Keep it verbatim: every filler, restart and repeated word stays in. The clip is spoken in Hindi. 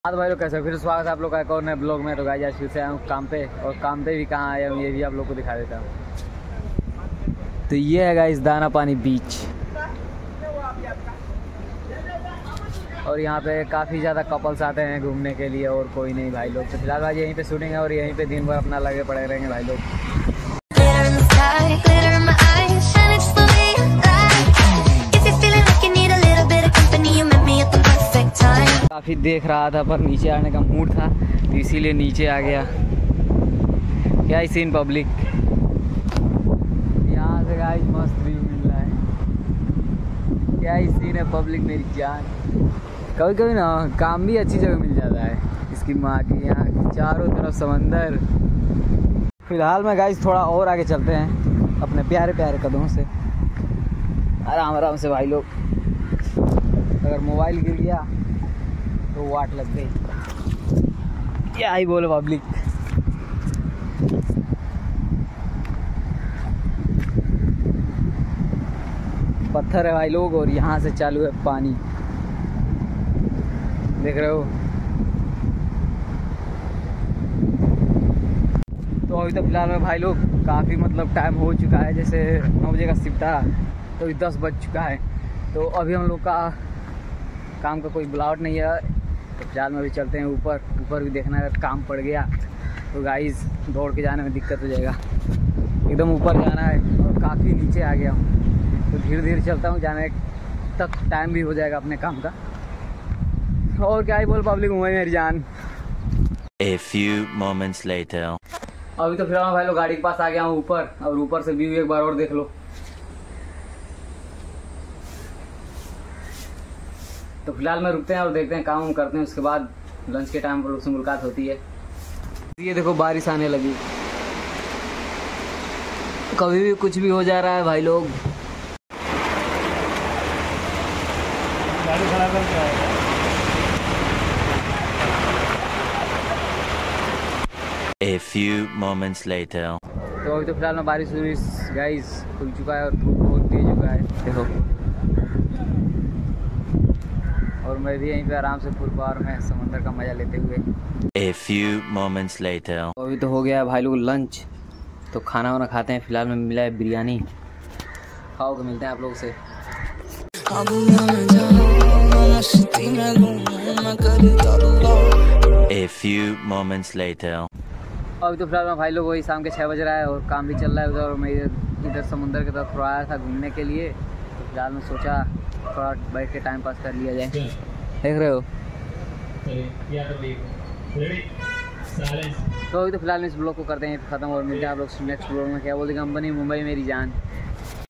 हाँ तो भाई लोग कैसे फिर स्वागत है आप लोग का एक और नए ब्लॉग में। तो गाइस आज फिर से आया हूँ काम पे, और काम पे भी कहाँ आया हूँ ये भी आप लोग को दिखा देता हूँ। तो ये है गाइस दाना पानी बीच, और यहाँ पे काफ़ी ज़्यादा कपल्स आते हैं घूमने के लिए और कोई नहीं भाई लोग। तो फिलहाल भाई यहीं पे शूटिंग है और यहीं पे दिन भर अपना लगे पड़े रहेंगे भाई लोग। काफ़ी देख रहा था पर नीचे आने का मूड था तो इसीलिए नीचे आ गया। क्या ही सीन पब्लिक, यहाँ से गाइस मस्त व्यू मिल रहा है। क्या ही सीन है पब्लिक मेरी जान। कभी कभी ना काम भी अच्छी जगह मिल जाता है इसकी माँ की, यहाँ चारों तरफ समंदर। फिलहाल में गाइस थोड़ा और आगे चलते हैं अपने प्यारे प्यारे कदमों से, आराम आराम से भाई लोग। अगर मोबाइल गिर गया तो वाट लग गई, क्या ही बोले पब्लिक। पत्थर है भाई लोग और यहाँ से चालू है पानी, देख रहे हो। तो अभी तो फिलहाल में भाई लोग काफ़ी मतलब टाइम हो चुका है, जैसे नौ बजे का शिफ्ट था तो अभी दस बज चुका है। तो अभी हम लोग का काम का कोई बुलावट नहीं है, तो फिलहाल में अभी चलते हैं ऊपर। ऊपर भी देखना है, अगर काम पड़ गया तो गाइस दौड़ के जाने में दिक्कत हो जाएगा। एकदम ऊपर जाना है और काफ़ी नीचे आ गया हूँ, तो धीरे धीरे चलता हूँ, जाने तक टाइम भी हो जाएगा अपने काम का। और क्या ही बोल पब्लिक हुआ मेरी जान। A few moments later. अभी तो फिलहाल भाई लोग गाड़ी के पास आ गया हूँ ऊपर, और ऊपर से व्यू एक बार और देख लो। तो फिलहाल में रुकते हैं और देखते हैं काम करते हैं, उसके बाद लंच के टाइम पर लोग से मुलाकात होती है। ये देखो बारिश आने लगी, कभी भी कुछ भी हो जा रहा है भाई लोग। गाड़ी खड़ा करके आएगा। A few moments later. तो अभी तो फिलहाल में बारिश वारिश गाइस खुल चुका है और धूप बहुत तेज हो गया है, देखो। और मैं भी यहीं पे आराम से फुल पावर में समुद्र का मजा लेते हुए। A few moments later. तो अभी तो हो गया है भाई लोग लंच, तो खाना वाना खाते हैं। फिलहाल में मिला है बिरयानी, खाओ के मिलते हैं आप लोग से। A few moments later. अभी तो फिलहाल में भाई लोग वही शाम के छः बज रहा है और काम भी चल रहा है उधर, और मैं इधर समुद्र की तरफ थोड़ा आया था घूमने के लिए। तो फिलहाल में सोचा थोड़ा बैठ के टाइम पास कर लिया जाए, देख रहे हो। तो अभी तो फिलहाल में इस ब्लॉग को करते हैं ख़त्म और मिलते हैं आप लोग नेक्स्ट ब्लॉग में। क्या बोलते कंपनी मुंबई मेरी जान।